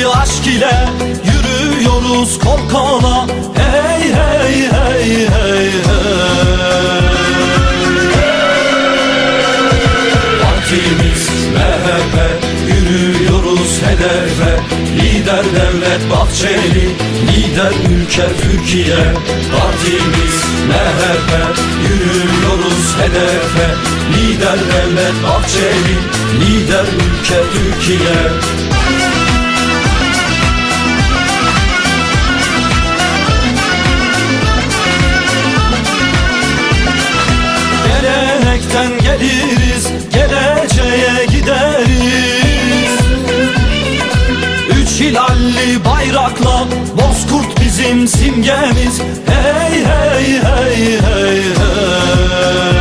mavi aşk ile yürüyoruz kol kola. Hey hey hey hey hey. Partimiz MHP, yürüyoruz hedefe. Lider Devlet Bahçeli, lider ülke Türkiye. Partimiz MHP, yürüyoruz hedefe. Lider Devlet Bahçeli, lider ülke Türkiye. Gelenekten geliriz, geleceğe gideriz. Üç hilalli bayrakla bozkurt bizim simgemiz. Hey hey hey hey hey.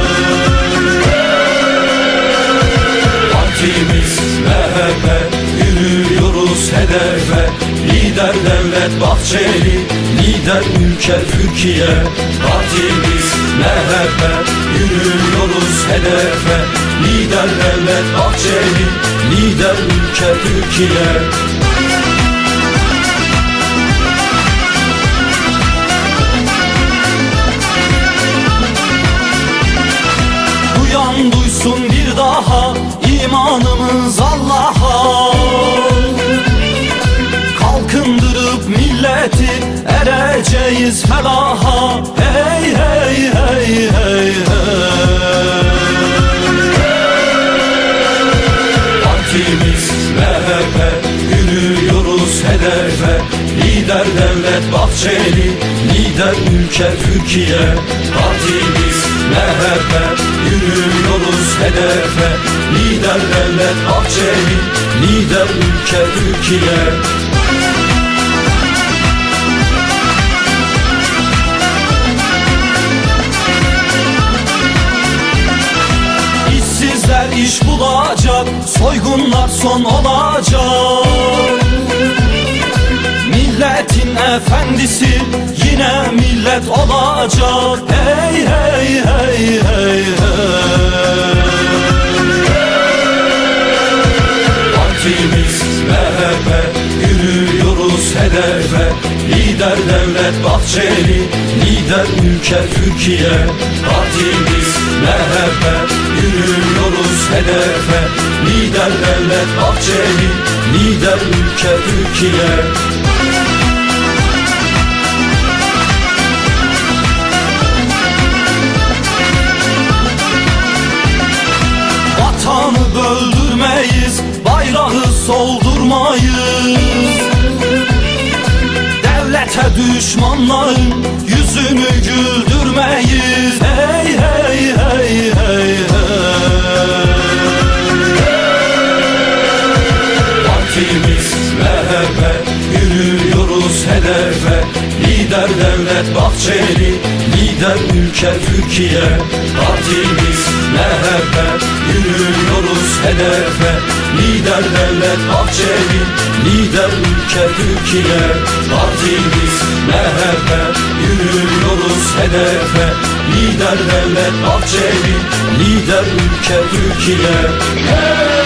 Partimiz MHP, yürüyoruz hedefe. Lider Devlet Bahçeli, lider ülke Türkiye. Partimiz MHP, yürüyoruz hedefe. Lider Devlet Bahçeli, lider ülke Türkiye. Duyan duysun bir daha, imanımız Allah'a. Kalkındırıp milleti ereceğiz felaha. Hey hey hey hey hey. Partimiz MHP, yürüyoruz hedefe. Lider Devlet Bahçeli, lider ülke Türkiye. Partimiz MHP, yürüyoruz hedefe. Lider Devlet Bahçeli, lider ülke Türkiye. İşsizler iş bulacak, soygunlar son olacak. Milletin efendisi yine millet olacak. Hey hey hey hey hey. Partimiz MHP, yürüyoruz hedefe. Lider Devlet Bahçeli, lider ülke Türkiye. Partimiz MHP, yürüyoruz hedefe. Lider Devlet Bahçeli, lider ülke Türkiye. Vatanı böldürmeyiz, bayrağı soldurmayız. Devlete düşmanların yüzünü güldürmeyiz. Hey hey hey hey hey. Partimiz MHP, yürüyoruz hedefe. Lider Devlet Bahçeli, lider ülke Türkiye. Partimiz MHP, yürüyoruz hedefe. Lider Devlet Bahçeli, lider ülke Türkiye. Partimiz MHP, yürüyoruz hedefe. Lider Devlet Bahçeli, lider ülke Türkiye.